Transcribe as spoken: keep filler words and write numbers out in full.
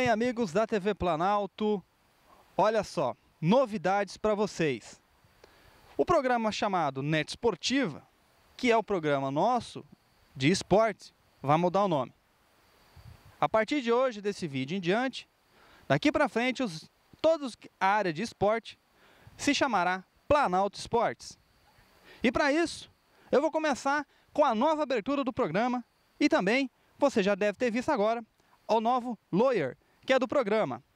bem, amigos da T V Planalto? Olha só, novidades para vocês. O programa chamado Net Esportiva, que é o programa nosso de esporte, vai mudar o nome. A partir de hoje, desse vídeo em diante, daqui para frente, os, todos a área de esporte se chamará Planalto Esportes. E para isso, eu vou começar com a nova abertura do programa e também, você já deve ter visto agora, o novo Lawyer, que é do programa.